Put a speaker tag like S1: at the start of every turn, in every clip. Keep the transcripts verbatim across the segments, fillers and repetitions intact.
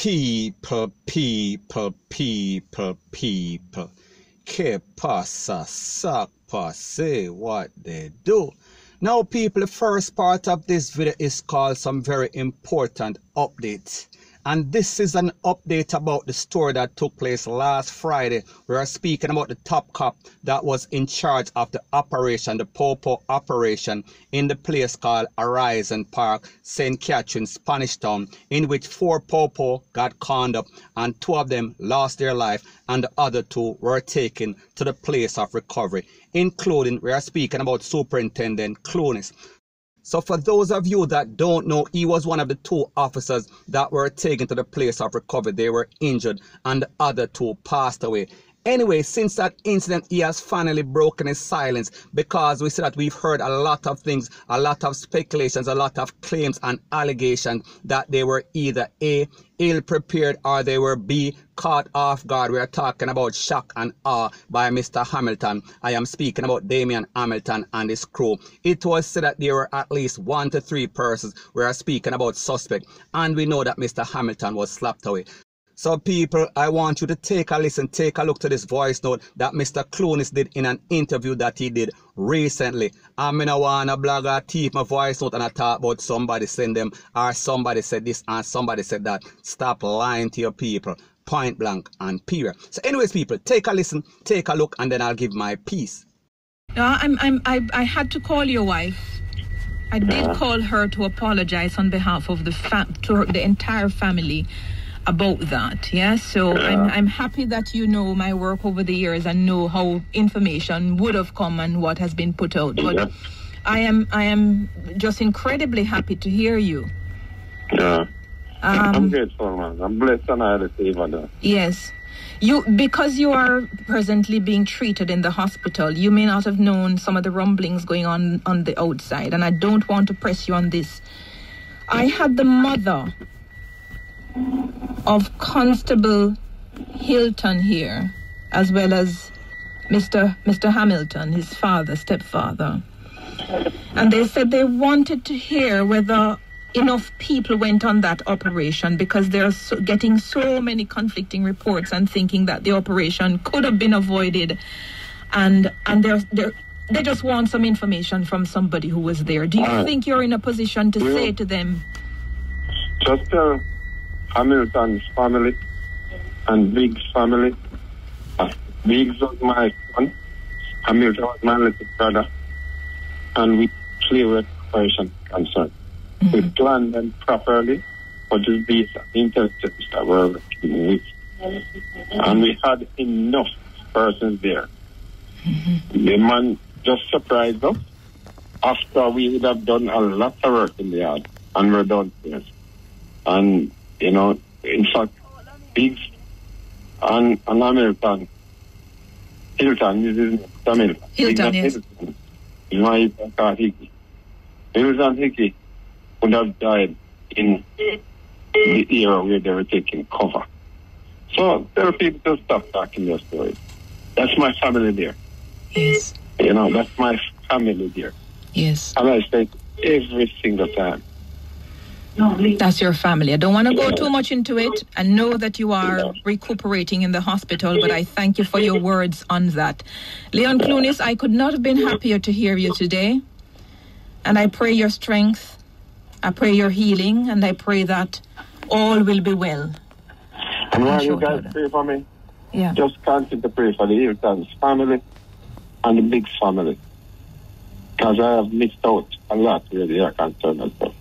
S1: People, people, people, people. Que pasa, sakpa, say what they do. Now, people, the first part of this video is called some very important updates. And this is an update about the story that took place last Friday. We are speaking about the top cop that was in charge of the operation, the Popo operation, in the place called Horizon Park, Saint Catherine, Spanish Town, in which four Popo got conned up and two of them lost their life and the other two were taken to the place of recovery, including, we are speaking about Superintendent Clunis. So for those of you that don't know, he was one of the two officers that were taken to the place of recovery. They were injured and the other two passed away. Anyway, since that incident, he has finally broken his silence, because we see that we've heard a lot of things, a lot of speculations, a lot of claims and allegations that they were either A, ill-prepared, or they were B, caught off guard. We are talking about shock and awe by Mister Hamilton. I am speaking about Damian Hamilton and his crew. It was said that there were at least one to three persons. We are speaking about suspect, and we know that Mister Hamilton was slapped away. So people, I want you to take a listen, take a look to this voice note that Mister Clunis did in an interview that he did recently. I'm in a wanna blog or keep my voice note and I talk about somebody send them, or somebody said this and somebody said that. Stop lying to your people. Point blank and period. So anyways, people, take a listen, take a look, and then I'll give my piece.
S2: No, I'm, I'm, I, I had to call your wife. I did call her to apologize on behalf of the fam to her, the entire family about that. Yeah, so I'm, I'm happy that you know my work over the years and know how information would have come and what has been put out. But yeah. I am, I am just incredibly happy to hear you.
S3: Yeah.
S2: Um,
S3: I'm grateful, man. I'm blessed and I receive that.
S2: Yes. You, because you are presently being treated in the hospital, you may not have known some of the rumblings going on on the outside, and I don't want to press you on this. I had the mother of Constable Hilton here, as well as Mister Mister Hamilton, his father, stepfather. And they said they wanted to hear whether enough people went on that operation, because they're so, getting so many conflicting reports and thinking that the operation could have been avoided, and and they're, they're, they just want some information from somebody who was there. Do you uh, think you're in a position to say to them?
S3: Just tell Hamilton's family and Biggs' family. Uh, Biggs was my son, Hamilton was my little brother, and we clear with operation concerned. We planned them properly for this base intelligence that we're working with. And we had enough persons there. Mm-hmm. The man just surprised us after we would have done a lot of work in the yard, and we're downstairs. And, you know, in fact, Biggs and, and Hamilton, Hilton, this is Hamilton.
S2: Hilton, yes.
S3: Hilton. Is my car Hickey. Hilton Hickey would have died in the era where they were taking cover. So there are people to stop talking their stories. That's my family there.
S2: Yes.
S3: You know, that's my family there.
S2: Yes.
S3: And I say every single time.
S2: That's your family. I don't want to go too much into it. I know that you are recuperating in the hospital, but I thank you for your words on that. Leon Clunis, I could not have been happier to hear you today. And I pray your strength. I pray your healing, and I pray that all will be well.
S3: And while you guys pray for me,
S2: yeah,
S3: just continue to pray for the Hilton's family and the Biggs family, because I have missed out a lot where they are concerned as well.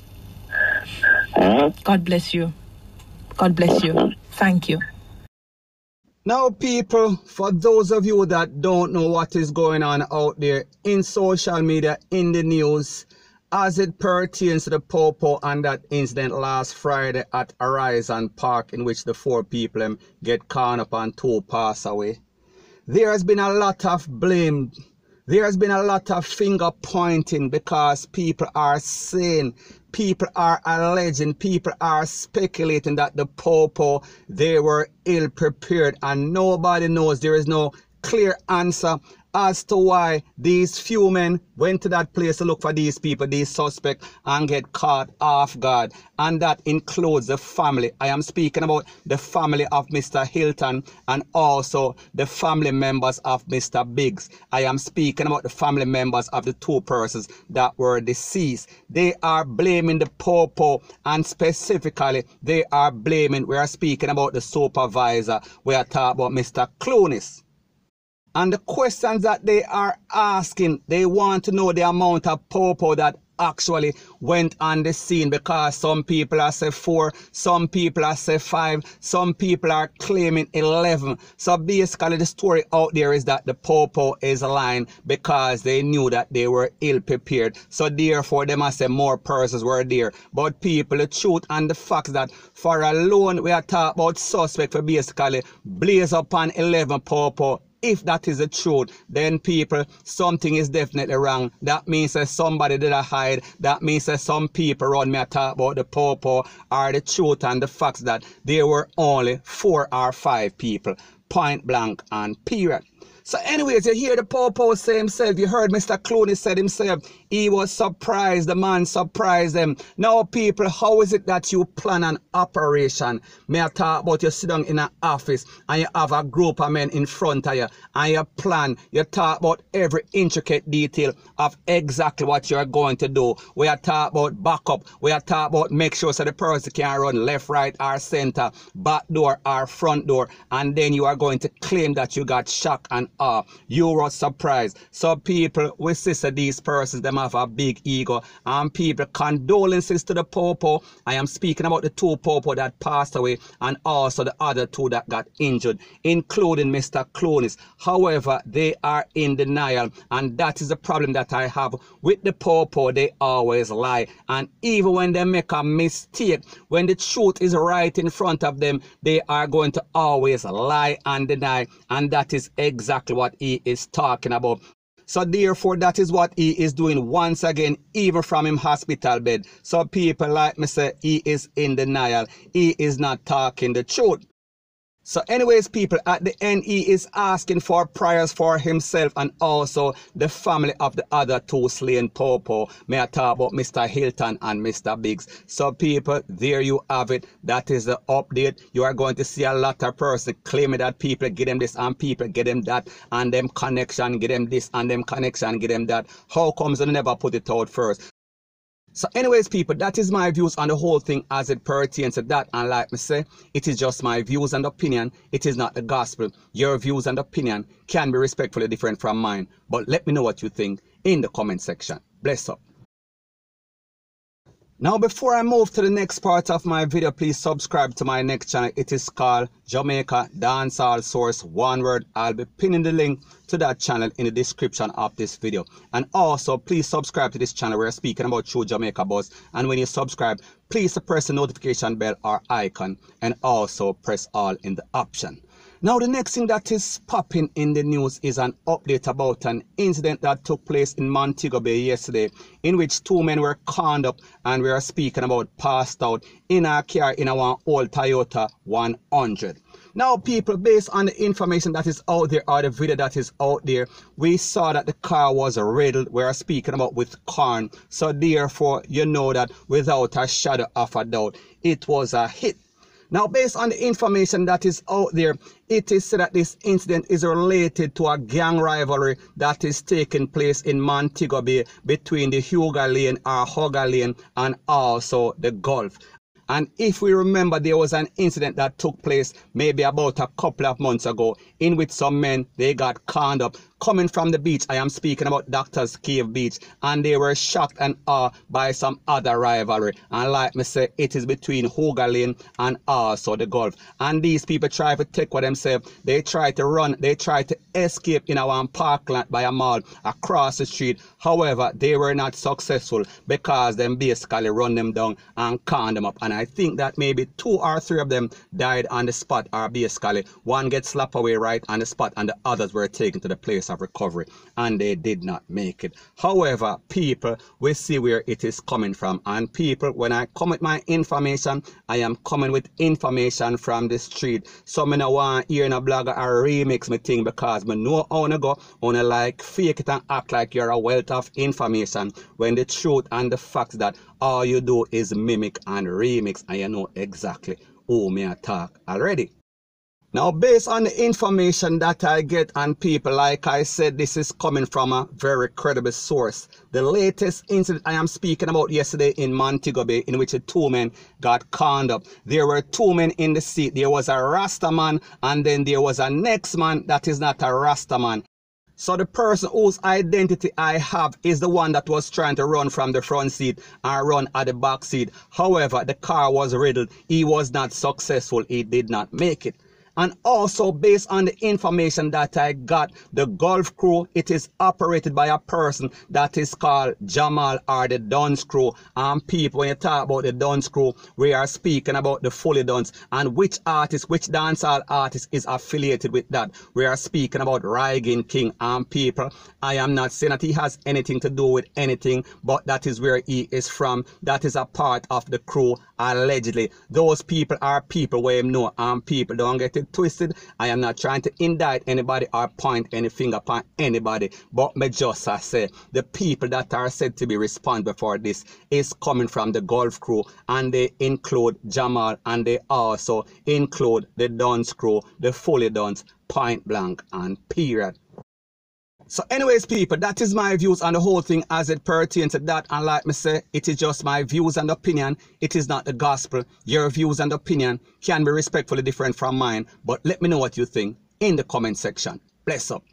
S3: Uh,
S2: God bless you. God bless you. Thank you.
S1: Now, people, for those of you that don't know what is going on out there in social media, in the news, as it pertains to the Popo and that incident last Friday at Horizon Park, in which the four people um, get caught up and two pass away, there has been a lot of blame. There has been a lot of finger pointing, because people are saying, people are alleging, people are speculating that the Popo, they were ill prepared, and nobody knows. There is no clear answer as to why these few men went to that place to look for these people, these suspects, and get caught off guard. And that includes the family. I am speaking about the family of Mister Hilton and also the family members of Mister Biggs. I am speaking about the family members of the two persons that were deceased. They are blaming the popo, and specifically they are blaming, we are speaking about the supervisor. We are talking about Mister Clunis. And the questions that they are asking, they want to know the amount of popo that actually went on the scene, because some people are say four, some people are say five, some people are claiming eleven. So basically the story out there is that the popo is lying because they knew that they were ill prepared. So therefore they must say more persons were there. But people, the truth and the fact that for alone we are talking about suspect for basically blaze upon eleven popo. If that is the truth, then people, something is definitely wrong. That means that somebody did a hide. That means that some people around me are talking about the popo are the truth and the facts that there were only four or five people, point blank and period. So anyways, you hear the popo say himself, you heard Mister Clooney said himself, he was surprised, the man surprised them. Now people, how is it that you plan an operation? May I talk about you sit down in an office and you have a group of men in front of you and you plan, you talk about every intricate detail of exactly what you're going to do. We are talking about backup, we are talking about make sure so the person can run left, right or center, back door or front door, and then you are going to claim that you got shock and awe. You were surprised. So people, we see these persons, them have a big ego, and people, condolences to the popo. I am speaking about the two popo that passed away and also the other two that got injured, including Mister Clunis. However, they are in denial, and that is the problem that I have with the popo. They always lie, and even when they make a mistake, when the truth is right in front of them, they are going to always lie and deny, and that is exactly what he is talking about. So therefore, that is what he is doing once again, even from him hospital bed. So people like me say, he is in denial. He is not talking the truth. So anyways, people, at the end, he is asking for prayers for himself and also the family of the other two slain popo. May I talk about Mister Hilton and Mister Biggs. So people, there you have it. That is the update. You are going to see a lot of persons claiming that people get them this and people get them that, and them connection, get them this and them connection, get them that. How comes they never put it out first? So anyways, people, that is my views on the whole thing as it pertains to that. And like me say, it is just my views and opinion. It is not the gospel. Your views and opinion can be respectfully different from mine. But let me know what you think in the comment section. Bless up. Now, before I move to the next part of my video, please subscribe to my next channel. It is called Jamaica Dancehall Source, one word. I'll be pinning the link to that channel in the description of this video. And also, please subscribe to this channel. We're speaking about True Jamaica Buzz. And when you subscribe, please press the notification bell or icon and also press all in the option. Now, the next thing that is popping in the news is an update about an incident that took place in Montego Bay yesterday, in which two men were conned up, and we are speaking about passed out in a car in a one old Toyota one hundred. Now, people, based on the information that is out there or the video that is out there, we saw that the car was riddled. We are speaking about with corn. So therefore, you know that without a shadow of a doubt, it was a hit. Now, based on the information that is out there, it is said that this incident is related to a gang rivalry that is taking place in Montego Bay between the Hugo Lane or Hugger Lane and also the Gulf. And if we remember, there was an incident that took place maybe about a couple of months ago in which some men, they got conned up coming from the beach. I am speaking about Doctor's Cave Beach, and they were shocked and awed by some other rivalry. And like me say, it is between Hugger Lane and also the Gulf. And these people try to take for themselves. They try to run, they try to escape in our parking lot by a mall across the street. However, they were not successful because them basically run them down and con them up. And I think that maybe two or three of them died on the spot, or basically one gets slapped away right on the spot and the others were taken to the place of recovery, and they did not make it. However, people, we see where it is coming from, and people, when I come with my information, I am coming with information from the street. Some no want hear in a blogger or remix me thing because me know how to go, wanna like fake it and act like you're a wealth of information, when the truth and the fact that all you do is mimic and remix, and you know exactly who me attack already. Now, based on the information that I get, and people, like I said, this is coming from a very credible source. The latest incident I am speaking about yesterday in Montego Bay, in which the two men got conned up. There were two men in the seat. There was a Rasta man, and then there was a next man that is not a Rasta man. So the person whose identity I have is the one that was trying to run from the front seat and run at the back seat. However, the car was riddled. He was not successful. He did not make it. And also, based on the information that I got, the Gulf crew, it is operated by a person that is called Jamal, or the Duns crew. And people, when you talk about the Duns crew, we are speaking about the Fully Duns, and which artist, which dancehall artist is affiliated with that. We are speaking about Rygin King. And people, I am not saying that he has anything to do with anything, but that is where he is from. That is a part of the crew, allegedly. Those people are people where you know, and people don't get it twisted. I am not trying to indict anybody or point any finger upon anybody, but me just I say the people that are said to be responsible for this is coming from the Gulf crew, and they include Jamal, and they also include the Duns crew, the Fully Duns, point blank and period. So anyways, people, that is my views on the whole thing as it pertains to that. And like me say, it is just my views and opinion. It is not the gospel. Your views and opinion can be respectfully different from mine. But let me know what you think in the comment section. Bless up.